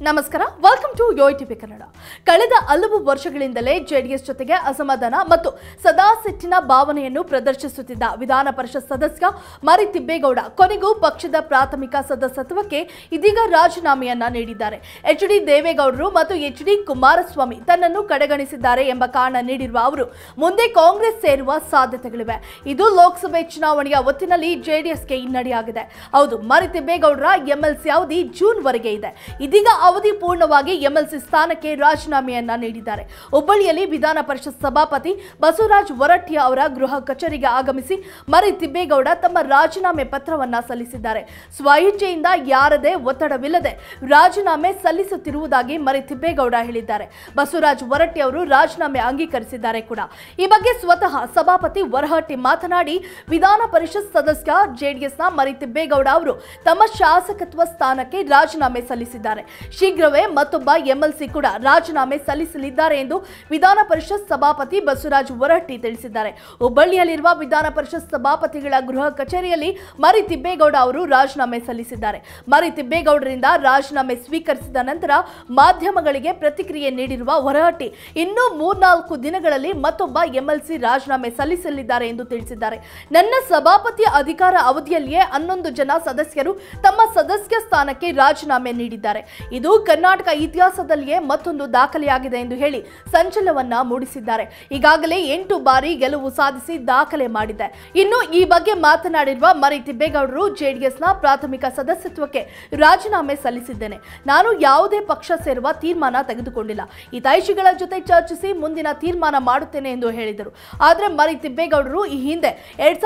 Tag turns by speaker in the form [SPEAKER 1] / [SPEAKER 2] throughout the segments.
[SPEAKER 1] ನಮಸ್ಕಾರ, welcome to yoyo TV Kannada. ಕಳೆದ ಹಲವು ವರ್ಷಗಳಿಂದಲೇ ಜೆಡಿಎಸ್ ಜೊತೆಗೆ ಅಸಮಾಧಾನ ಮತ್ತು ಸದಾ ಸಿಟ್ಟಿನ ಭಾವನೆಯನ್ನು ಪ್ರದರ್ಶಿಸುತ್ತಿದ್ದ ವಿಧಾನ ಪರಿಷತ್ ಸದಸ್ಯ ಮರಿ ತಿಬ್ಬೇಗೌಡ ಕೊನೆಗೂ ಪಕ್ಷದ ಪ್ರಾಥಮಿಕ ಸದಸ್ಯತ್ವಕ್ಕೆ ಇದೀಗ ರಾಜೀನಾಮೆಯನ್ನ ನೀಡಿದ್ದಾರೆ. ಎಚ್.ಡಿ. ದೇವೇಗೌಡರು ಮತ್ತು ಎಚ್.ಡಿ. ಕುಮಾರಸ್ವಾಮಿ ತನ್ನನ್ನು ಕಡೆಗಣಿಸಿದ್ದಾರೆ ಎಂಬ ಕಾರಣ ನೀಡಿರುವ ಅವರು ಮುಂದೆ ಕಾಂಗ್ರೆಸ್ ಸೇರುವ ಸಾಧ್ಯತೆಗಳಿವೆ. ಇದು ಲೋಕಸಭೆ ಚುನಾವಣೆಯ ಹೊತ್ತಿನಲ್ಲಿ ಜೆಡಿಎಸ್ಗೆ ಹಿನ್ನಡೆಯಾಗಿದೆ. ಹೌದು, ಮರಿ ತಿಬ್ಬೇಗೌಡರ ಎಂಎಲ್ಸಿ ಅವಧಿ ಜೂನ್ ವರೆಗೆ ಇದೆ. ಇದೀಗ ಅವಧಿ ಪೂರ್ಣವಾಗಿ ಎಂಎಲ್ಸಿ ಸ್ಥಾನಕ್ಕೆ ರಾಜೀನಾಮೆಯನ್ನ ನೀಡಿದ್ದಾರೆ. ಹುಬ್ಬಳ್ಳಿಯಲ್ಲಿ ವಿಧಾನ ಪರಿಷತ್ ಸಭಾಪತಿ ಬಸವರಾಜ ಹೊರಟ್ಟಿ ಅವರ ಗೃಹ ಕಚೇರಿಗೆ ಆಗಮಿಸಿ ಮರಿ ತಿಬ್ಬೇಗೌಡ ತಮ್ಮ ರಾಜೀನಾಮೆ ಪತ್ರವನ್ನ ಸಲ್ಲಿಸಿದ್ದಾರೆ. ಸ್ವಇಚ್ಛೆಯಿಂದ ಯಾರದೇ ಒತ್ತಡವಿಲ್ಲದೆ ರಾಜೀನಾಮೆ ಸಲ್ಲಿಸುತ್ತಿರುವುದಾಗಿ ಮರಿ ತಿಬ್ಬೇಗೌಡ ಹೇಳಿದ್ದಾರೆ. ಬಸವರಾಜ ಹೊರಟ್ಟಿ ಅವರು ರಾಜೀನಾಮೆ ಅಂಗೀಕರಿಸಿದ್ದಾರೆ ಕೂಡ. ಈ ಬಗ್ಗೆ ಸ್ವತಃ ಸಭಾಪತಿ ಹೊರಹಟ್ಟಿ ಮಾತನಾಡಿ, ವಿಧಾನ ಪರಿಷತ್ ಸದಸ್ಯ ಜೆಡಿಎಸ್ನ ಮರಿ ತಿಬ್ಬೇಗೌಡ ಅವರು ತಮ್ಮ ಶಾಸಕತ್ವ ಸ್ಥಾನಕ್ಕೆ ರಾಜೀನಾಮೆ ಸಲ್ಲಿಸಿದ್ದಾರೆ. ಶೀಘ್ರವೇ ಮತ್ತೊಬ್ಬ ಎಂಎಲ್ಸಿ ಕೂಡ ರಾಜೀನಾಮೆ ಸಲ್ಲಿಸಲಿದ್ದಾರೆ ಎಂದು ವಿಧಾನ ಪರಿಷತ್ ಸಭಾಪತಿ ಬಸವರಾಜ ಹೊರಟ್ಟಿ ತಿಳಿಸಿದ್ದಾರೆ. ಹುಬ್ಬಳ್ಳಿಯಲ್ಲಿರುವ ವಿಧಾನ ಪರಿಷತ್ ಸಭಾಪತಿಗಳ ಗೃಹ ಕಚೇರಿಯಲ್ಲಿ ಮರಿ ತಿಬ್ಬೇಗೌಡ ಅವರು ರಾಜೀನಾಮೆ ಸಲ್ಲಿಸಿದ್ದಾರೆ. ಮರಿ ತಿಬ್ಬೇಗೌಡರಿಂದ ರಾಜೀನಾಮೆ ಸ್ವೀಕರಿಸಿದ ನಂತರ ಮಾಧ್ಯಮಗಳಿಗೆ ಪ್ರತಿಕ್ರಿಯೆ ನೀಡಿರುವ ಹೊರಹಟ್ಟಿ, ಇನ್ನೂ 3-4 ದಿನಗಳಲ್ಲಿ ಮತ್ತೊಬ್ಬ ಎಂಎಲ್ಸಿ ರಾಜೀನಾಮೆ ಸಲ್ಲಿಸಲಿದ್ದಾರೆ ಎಂದು ತಿಳಿಸಿದ್ದಾರೆ. ನನ್ನ ಸಭಾಪತಿ ಅಧಿಕಾರ ಅವಧಿಯಲ್ಲಿಯೇ 11 ಜನ ಸದಸ್ಯರು ತಮ್ಮ ಸದಸ್ಯ ಸ್ಥಾನಕ್ಕೆ ರಾಜೀನಾಮೆ ನೀಡಿದ್ದಾರೆ. ಇದು ಕರ್ನಾಟಕ ಇತಿಹಾಸದಲ್ಲಿಯೇ ಮತ್ತೊಂದು ದಾಖಲೆಯಾಗಿದೆ ಎಂದು ಹೇಳಿ ಸಂಚಲನವನ್ನ ಮೂಡಿಸಿದ್ದಾರೆ. ಈಗಾಗಲೇ 8 ಬಾರಿ ಗೆಲುವು ಸಾಧಿಸಿ ದಾಖಲೆ ಮಾಡಿದೆ. ಇನ್ನು ಈ ಬಗ್ಗೆ ಮಾತನಾಡಿರುವ ಮರಿ ತಿಬ್ಬೇಗೌಡರು, ಜೆಡಿಎಸ್ನ ಪ್ರಾಥಮಿಕ ಸದಸ್ಯತ್ವಕ್ಕೆ ರಾಜೀನಾಮೆ ಸಲ್ಲಿಸಿದ್ದೇನೆ. ನಾನು ಯಾವುದೇ ಪಕ್ಷ ಸೇರುವ ತೀರ್ಮಾನ ತೆಗೆದುಕೊಂಡಿಲ್ಲ. ಹಿತೈಷಿಗಳ ಜೊತೆ ಚರ್ಚಿಸಿ ಮುಂದಿನ ತೀರ್ಮಾನ ಮಾಡುತ್ತೇನೆ ಎಂದು ಹೇಳಿದರು. ಆದರೆ ಮರಿ ತಿಬ್ಬೇಗೌಡರು ಈ ಹಿಂದೆ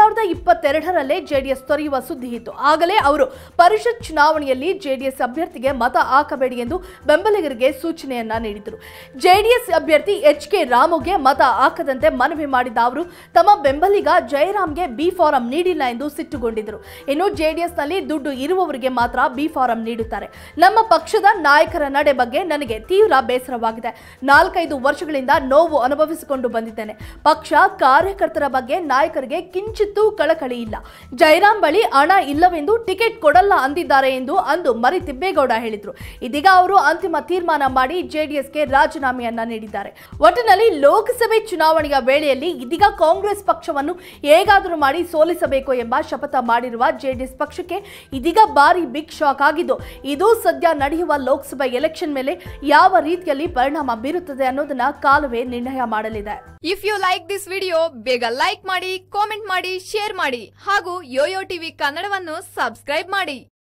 [SPEAKER 1] 2022ರಲ್ಲೇ ಜೆಡಿಎಸ್ ತೊರೆಯುವ ಸುದ್ದಿ ಇತ್ತು. ಆಗಲೇ ಅವರು ಪರಿಷತ್ ಚುನಾವಣೆಯಲ್ಲಿ ಜೆಡಿಎಸ್ ಅಭ್ಯರ್ಥಿಗೆ ಮತ ಹಾಕಬೇಡಿ ಎಂದು ಬೆಂಬಲಿಗರಿಗೆ ಸೂಚನೆಯನ್ನ ನೀಡಿದರು. ಜೆಡಿಎಸ್ ಅಭ್ಯರ್ಥಿ ಎಚ್.ಕೆ. ರಾಮುಗೆ ಮತ ಹಾಕದಂತೆ ಮನವಿ ಮಾಡಿದ ಅವರು ತಮ್ಮ ಬೆಂಬಲಿಗ ಜಯರಾಮ್ಗೆ ಬಿ ಫಾರಂ ನೀಡಿಲ್ಲ ಎಂದು ಸಿಟ್ಟುಗೊಂಡಿದ್ದರು. ಇನ್ನು ಜೆಡಿಎಸ್ನಲ್ಲಿ ದುಡ್ಡು ಇರುವವರಿಗೆ ಮಾತ್ರ ಬಿ ಫಾರಂ ನೀಡುತ್ತಾರೆ. ನಮ್ಮ ಪಕ್ಷದ ನಾಯಕರ ನಡೆ ಬಗ್ಗೆ ನನಗೆ ತೀವ್ರ ಬೇಸರವಾಗಿದೆ. 4-5 ವರ್ಷಗಳಿಂದ ನೋವು ಅನುಭವಿಸಿಕೊಂಡು ಬಂದಿದ್ದೇನೆ. ಪಕ್ಷ ಕಾರ್ಯಕರ್ತರ ಬಗ್ಗೆ ನಾಯಕರಿಗೆ ಕಿಂಚಿತ್ತೂ ಕಳಕಳಿ ಇಲ್ಲ. ಜಯರಾಮ್ ಬಳಿ ಹಣ ಇಲ್ಲವೆಂದು ಟಿಕೆಟ್ ಕೊಡಲ್ಲ ಅಂದಿದ್ದಾರೆ ಎಂದು ಅಂದು ಮರಿ ತಿಬ್ಬೇಗೌಡ ಹೇಳಿದರು. ಇದೀಗ ಅವರು ಅಂತಿಮ ತೀರ್ಮಾನ ಮಾಡಿ ಜೆಡಿಎಸ್ಗೆ ರಾಜೀನಾಮೆಯನ್ನ ನೀಡಿದ್ದಾರೆ. ಒಟ್ಟಿನಲ್ಲಿ ಲೋಕಸಭೆ ಚುನಾವಣೆಯ ವೇಳೆಯಲ್ಲಿ ಇದೀಗ ಕಾಂಗ್ರೆಸ್ ಪಕ್ಷವನ್ನು ಹೇಗಾದರೂ ಮಾಡಿ ಸೋಲಿಸಬೇಕು ಎಂಬ ಶಪಥ ಮಾಡಿರುವ ಜೆಡಿಎಸ್ ಪಕ್ಷಕ್ಕೆ ಇದೀಗ ಭಾರಿ ಬಿಗ್ ಶಾಕ್ ಆಗಿದ್ದು, ಇದು ಸದ್ಯ ನಡೆಯುವ ಲೋಕಸಭಾ ಎಲೆಕ್ಷನ್ ಮೇಲೆ ಯಾವ ರೀತಿಯಲ್ಲಿ ಪರಿಣಾಮ ಬೀರುತ್ತದೆ ಅನ್ನೋದನ್ನ ಕಾಲವೇ ನಿರ್ಣಯ ಮಾಡಲಿದೆ.
[SPEAKER 2] If you like this video, ಬೇಗ ಲೈಕ್ ಮಾಡಿ, ಕಾಮೆಂಟ್ ಮಾಡಿ, ಶೇರ್ ಮಾಡಿ ಹಾಗೂ ಯೋಯೋ ಟಿವಿ ಕನ್ನಡವನ್ನು ಸಬ್ಸ್ಕ್ರೈಬ್ ಮಾಡಿ.